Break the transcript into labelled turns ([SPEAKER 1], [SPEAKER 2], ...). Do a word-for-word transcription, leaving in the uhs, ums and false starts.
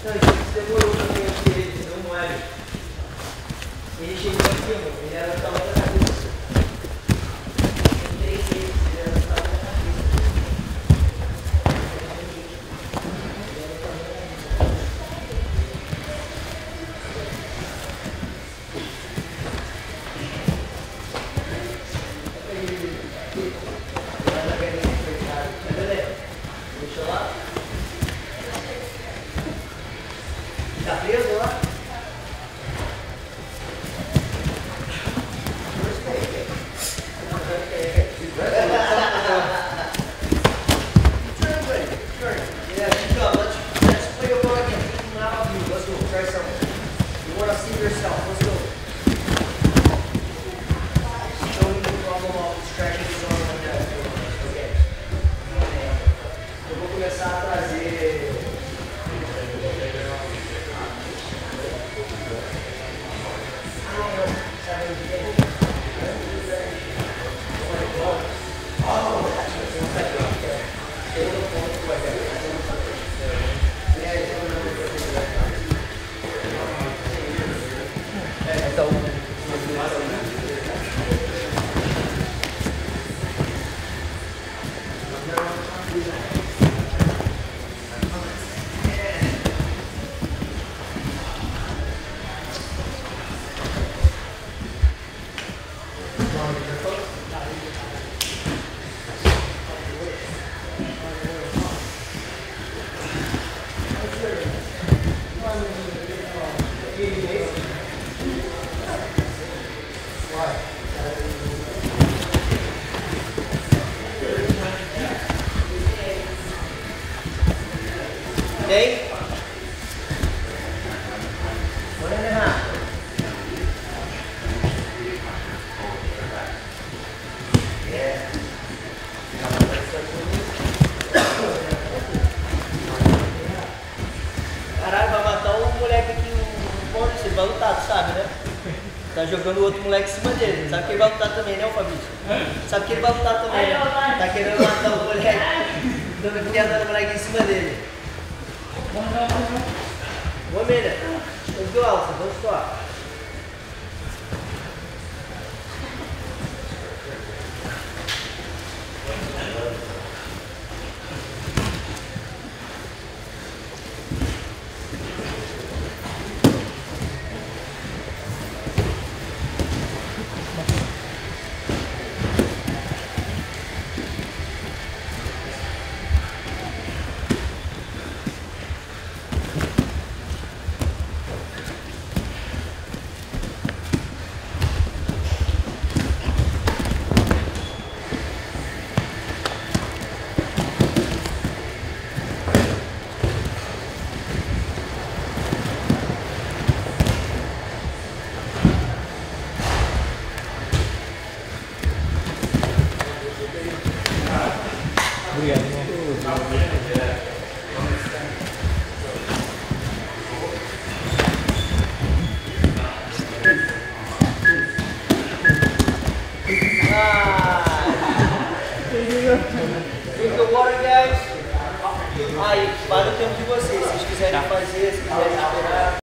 [SPEAKER 1] Não, isso demorou também aqui, ele deu mole. Ele chegou aqui, amor, ele era o tamanho da cabeça. Em três meses, ele era o tamanho da cabeça. Ele era o tamanho da cabeça. Deixa lá. Tá preso lá? Yeah, come, let's, let's play a ball again. Now of you. Let's go. Try something. You want to see yourself. Let's go. Show me the problem of distracting the zone like that. Okay. Eu vou começar a trazer. Đấy. Một lên hả? Yeah. Caralho, vai matar o moleque aqui, o Maurício, ele vai lutar, tu sabe, né? Tá jogando o outro moleque em cima dele. Sabe que ele vai lutar também, né, o Fabricio? Sabe que ele vai lutar também, né? Tá querendo matar o moleque. Dando piada no moleque em cima dele. One minute. Let's go, Alison. Don't stop. Drink the water, guys. Aí, vai no tempo de vocês. Se vocês quiserem fazer, se quiserem esperar.